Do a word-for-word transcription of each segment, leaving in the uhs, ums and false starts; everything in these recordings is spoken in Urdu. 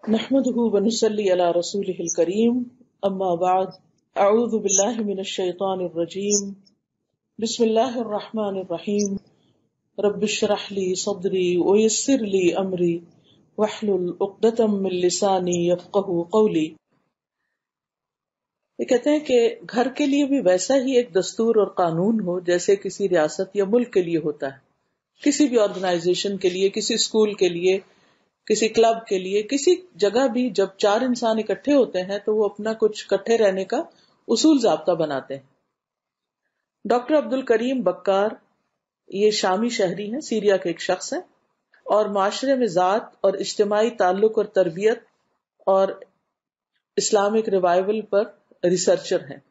نحمده ونصلي على رسوله الكريم اما بعد اعوذ بالله من الشيطان الرجيم بسم الله الرحمن الرحيم رب اشرح لي صدري ويسر لي امري واحلل عقدة من لساني يفقهوا قولي. یہ کہتے ہیں کہ گھر کے لیے بھی ویسا ہی ایک دستور اور قانون ہو جیسے کسی ریاست یا ملک کے لیے ہوتا ہے. کسی بھی آرگنائزیشن کے لیے، کسی اسکول کے لیے، کسی کلب کے لیے، کسی جگہ بھی جب چار انسان اکٹھے ہوتے ہیں تو وہ اپنا کچھ اکٹھے رہنے کا اصول ضابطہ بناتے ہیں. ڈاکٹر عبد الکریم بکار یہ شامی شہری ہیں، سیریا کے ایک شخص ہیں، اور معاشرے میں ذات اور اجتماعی تعلق اور تربیت اور اسلامک ریوائول پر ریسرچر ہیں.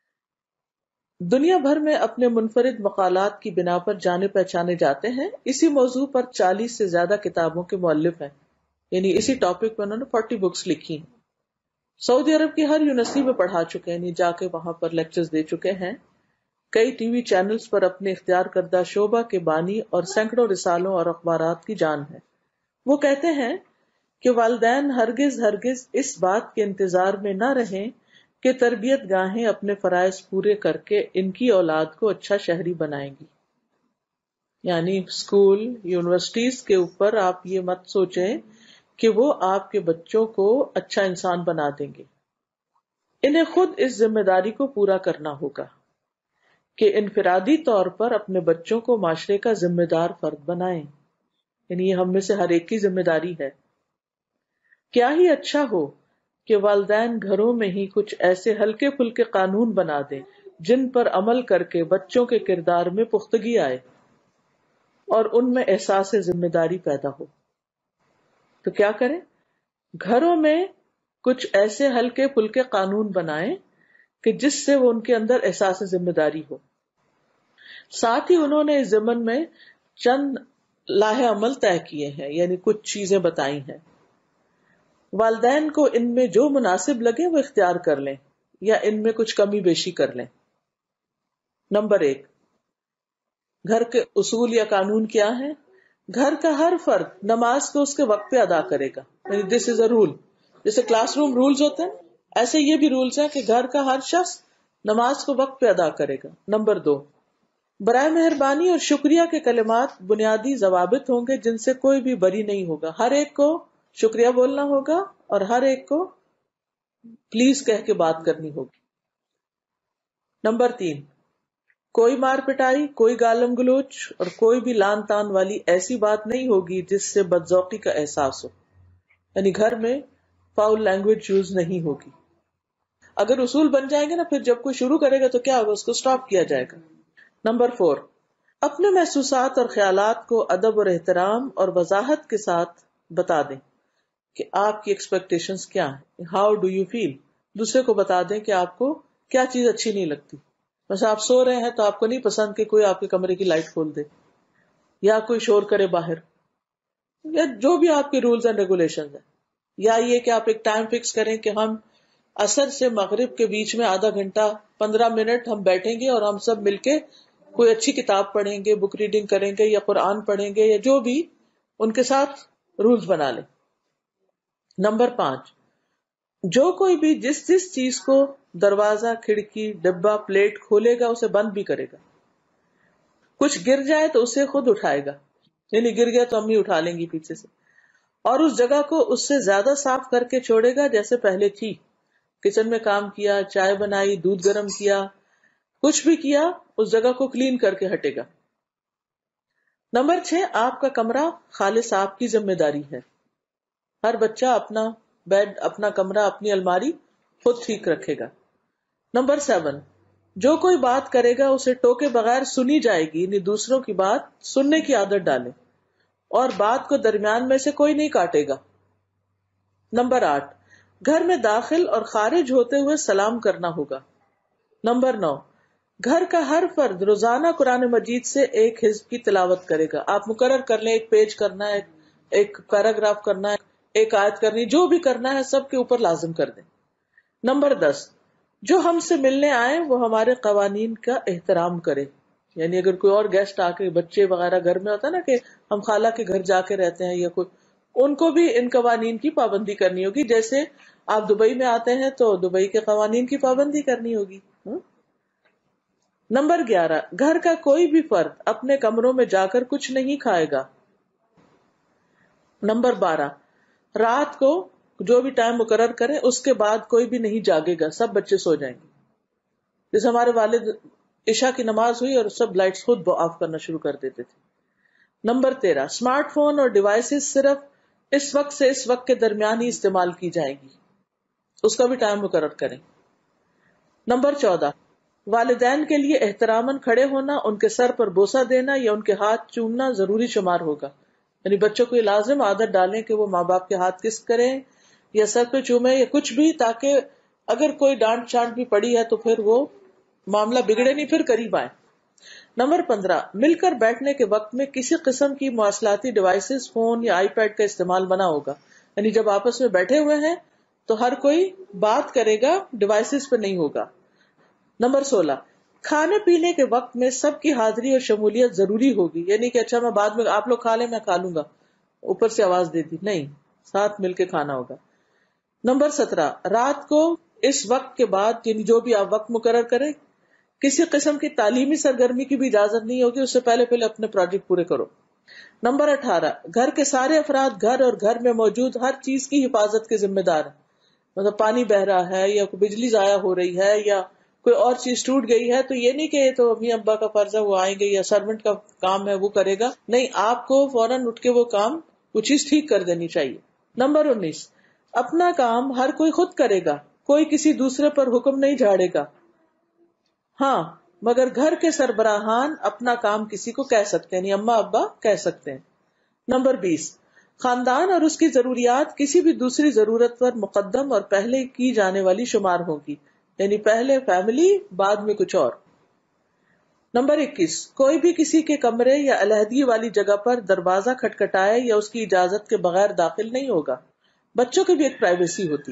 دنیا بھر میں اپنے منفرد مقالات کی بنا پر جانے پہچانے جاتے ہیں. اسی موضوع پر چالیس سے زیادہ کتابوں کے مؤلف ہیں، یعنی اسی ٹاپک پر انہوں نے فورٹی بکس لکھی ہیں. سعودی عرب کی ہر یونیورسٹی میں پڑھا چکے ہیں، یعنی جا کے وہاں پر لیکچرز دے چکے ہیں. کئی ٹی وی چینلز پر اپنے اختیار کردہ شعبہ کے بانی اور سینکڑوں رسالوں اور اخبارات کی جان ہے. وہ کہتے ہیں کہ والدین ہرگز ہرگز اس بات کے انتظار میں نہ رہیں کہ تربیت گاہیں اپنے فرائض پورے کر کے ان کی اولاد کو اچھا شہری بنائیں گی. یعنی اسکول، یونیورسٹیز کے اوپر آپ یہ مت سوچیں کہ وہ آپ کے بچوں کو اچھا انسان بنا دیں گے. انہیں خود اس ذمہ داری کو پورا کرنا ہوگا کہ انفرادی طور پر اپنے بچوں کو معاشرے کا ذمہ دار فرد بنائیں. یعنی یہ ہم میں سے ہر ایک کی ذمہ داری ہے. کیا ہی اچھا ہو کہ والدین گھروں میں ہی کچھ ایسے ہلکے پھلکے قانون بنا دیں جن پر عمل کر کے بچوں کے کردار میں پختگی آئے اور ان میں احساس ذمہ داری پیدا ہو. تو کیا کریں؟ گھروں میں کچھ ایسے ہلکے پھلکے قانون بنائیں کہ جس سے وہ ان کے اندر احساس ذمہ داری ہو. ساتھ ہی انہوں نے اس ضمن میں چند لاہ عمل طے کیے ہیں، یعنی کچھ چیزیں بتائی ہیں. والدین کو ان میں جو مناسب لگے وہ اختیار کر لیں یا ان میں کچھ کمی بیشی کر لیں. نمبر ایک، گھر کے اصول یا قانون کیا ہیں؟ گھر کا ہر فرد نماز کو اس کے وقت پہ ادا کرے گا. یعنی دس از اے رول. جیسے کلاس روم رولز ہوتے ہیں، ایسے یہ بھی رولز ہیں کہ گھر کا ہر شخص نماز کو وقت پہ ادا کرے گا. نمبر دو، برائے مہربانی اور شکریہ کے کلمات بنیادی ضوابط ہوں گے جن سے کوئی بھی بری نہیں ہوگا. ہر ایک کو شکریہ بولنا ہوگا اور ہر ایک کو پلیز کہہ کے بات کرنی ہوگی. نمبر تین، کوئی مار پٹائی، کوئی گالم گلوچ اور کوئی بھی لان تان والی ایسی بات نہیں ہوگی جس سے بدذوقی کا احساس ہو. یعنی گھر میں فاؤل لینگویج یوز نہیں ہوگی. اگر اصول بن جائیں گے نا، پھر جب کوئی شروع کرے گا تو کیا ہوگا، اس کو سٹاپ کیا جائے گا. نمبر فور، اپنے محسوسات اور خیالات کو ادب اور احترام اور وضاحت کے ساتھ بتا دیں کہ آپ کی ایکسپیکٹیشنز کیا ہیں. How do you feel. دوسرے کو بتا دیں کہ آپ کو کیا چیز اچھی نہیں لگتی. مثلا آپ سو رہے ہیں تو آپ کو نہیں پسند کہ کوئی آپ کے کمرے کی لائٹ کھول دے یا کوئی شور کرے باہر، یا جو بھی آپ کے رولز اینڈ ریگولیشنز ہیں. یا یہ کہ آپ ایک ٹائم فکس کریں کہ ہم عصر سے مغرب کے بیچ میں آدھا گھنٹہ پندرہ منٹ ہم بیٹھیں گے اور ہم سب مل کے کوئی اچھی کتاب پڑھیں گے، بک ریڈنگ کریں گے یا قرآن پڑھیں گے یا جو بھی، ان کے ساتھ رولز بنا لیں. نمبر پانچ، جو کوئی بھی جس جس چیز کو دروازہ، کھڑکی، ڈبہ، پلیٹ کھولے گا اسے بند بھی کرے گا. کچھ گر جائے تو اسے خود اٹھائے گا، یعنی گر گیا تو امی اٹھا لیں گی پیچھے سے، اور اس جگہ کو اس سے زیادہ صاف کر کے چھوڑے گا جیسے پہلے تھی. کچن میں کام کیا، چائے بنائی، دودھ گرم کیا، کچھ بھی کیا، اس جگہ کو کلین کر کے ہٹے گا. نمبر چھ، آپ کا کمرہ خالص آپ کی ذمہ داری ہے. ہر بچہ اپنا بیڈ، اپنا کمرہ، اپنی الماری خود ٹھیک رکھے گا. نمبر سیون، جو کوئی بات کرے گا اسے ٹوکے بغیر سنی جائے گی، یعنی دوسروں کی بات سننے کی عادت ڈالیں اور بات کو درمیان میں سے کوئی نہیں کاٹے گا. نمبر آٹھ، گھر میں داخل اور خارج ہوتے ہوئے سلام کرنا ہوگا. نمبر نو، گھر کا ہر فرد روزانہ قرآن مجید سے ایک حزب کی تلاوت کرے گا. آپ مقرر کر لیں، ایک پیج کرنا ہے، ایک پیراگراف کرنا ہے، ایک آیت کرنی، جو بھی کرنا ہے سب کے اوپر لازم کر دیں. نمبر دس، جو ہم سے ملنے آئے وہ ہمارے قوانین کا احترام کرے. یعنی اگر کوئی اور گیسٹ آ کے، بچے وغیرہ گھر میں ہوتا ہے نا کہ ہم خالہ کے گھر جا کے رہتے ہیں یا کوئی، ان کو بھی ان قوانین کی پابندی کرنی ہوگی. جیسے آپ دبئی میں آتے ہیں تو دبئی کے قوانین کی پابندی کرنی ہوگی. نمبر گیارہ، گھر کا کوئی بھی فرد اپنے کمروں میں جا کر کچھ نہیں کھائے گا. نمبر بارہ، رات کو جو بھی ٹائم مقرر کریں اس کے بعد کوئی بھی نہیں جاگے گا، سب بچے سو جائیں گے. جیسے ہمارے والد عشاء کی نماز ہوئی اور سب لائٹس خود آف کرنا شروع کر دیتے تھے. نمبر تیرہ، اسمارٹ فون اور ڈیوائسز صرف اس وقت سے اس وقت کے درمیان ہی استعمال کی جائیں گی، اس کا بھی ٹائم مقرر کریں. نمبر چودہ، والدین کے لیے احتراماً کھڑے ہونا، ان کے سر پر بوسہ دینا یا ان کے ہاتھ چومنا ضروری شمار ہوگا. یعنی بچوں کو یہ لازم عادت ڈالیں کہ وہ ماں باپ کے ہاتھ کس کریں یا سر پہ چومیں یا کچھ بھی، تاکہ اگر کوئی ڈانٹ چانٹ بھی پڑی ہے تو پھر وہ معاملہ بگڑے نہیں، پھر قریب آئیں. نمبر پندرہ، مل کر بیٹھنے کے وقت میں کسی قسم کی مواصلاتی ڈیوائسز، فون یا آئی پیڈ کا استعمال منع ہوگا. یعنی جب آپس میں بیٹھے ہوئے ہیں تو ہر کوئی بات کرے گا، ڈیوائسز پہ نہیں ہوگا. نمبر سولہ، کھانے پینے کے وقت میں سب کی حاضری اور شمولیت ضروری ہوگی. یعنی کہ اچھا میں بعد میں آپ لوگ کھا لیں میں کھا لوں گا، اوپر سے آواز دے دی، نہیں، ساتھ مل کے کھانا ہوگا. نمبر سترہ، رات کو اس وقت کے بعد یعنی جو بھی آپ وقت مقرر کریں کسی قسم کی تعلیمی سرگرمی کی بھی اجازت نہیں ہوگی، اس سے پہلے پہلے اپنے پروجیکٹ پورے کرو. نمبر اٹھارہ، گھر کے سارے افراد گھر اور گھر میں موجود ہر چیز کی حفاظت کے ذمہ دار ہیں. مطلب پانی بہ رہا ہے یا بجلی ضائع ہو رہی ہے یا کوئی اور چیز ٹوٹ گئی ہے تو یہ نہیں کہ یہ تو امی ابا کا فرض ہے وہ آئیں گے یا سرونٹ کا کام ہے وہ کرے گا، نہیں، آپ کو فوراً اٹھ کے وہ کام وہ چیز ٹھیک کر دینی چاہیے. نمبر انیس، اپنا کام ہر کوئی خود کرے گا، کوئی کسی دوسرے پر حکم نہیں جھاڑے گا. ہاں مگر گھر کے سربراہان اپنا کام کسی کو کہہ سکتے ہیں، یعنی اماں ابا کہہ سکتے ہیں. نمبر بیس، خاندان اور اس کی ضروریات کسی بھی دوسری ضرورت پر مقدم اور پہلے کی جانے والی شمار ہوگی، یعنی پہلے فیملی بعد میں کچھ اور. نمبر اکیس، کوئی بھی کسی کے کمرے یا علیحدگی والی جگہ پر دروازہ کھٹکھٹائے یا اس کی اجازت کے بغیر داخل نہیں ہوگا. بچوں کی بھی ایک پرائیویسی ہوتی.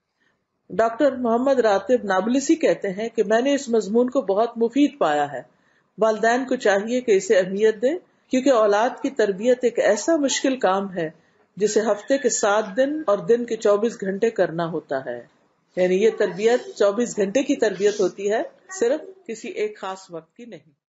ڈاکٹر محمد راتب نابلسی کہتے ہیں کہ میں نے اس مضمون کو بہت مفید پایا ہے. والدین کو چاہیے کہ اسے اہمیت دیں، کیونکہ اولاد کی تربیت ایک ایسا مشکل کام ہے جسے ہفتے کے سات دن اور دن کے چوبیس گھنٹے کرنا ہوتا ہے. یعنی یہ تربیت چوبیس گھنٹے کی تربیت ہوتی ہے، صرف کسی ایک خاص وقت کی نہیں.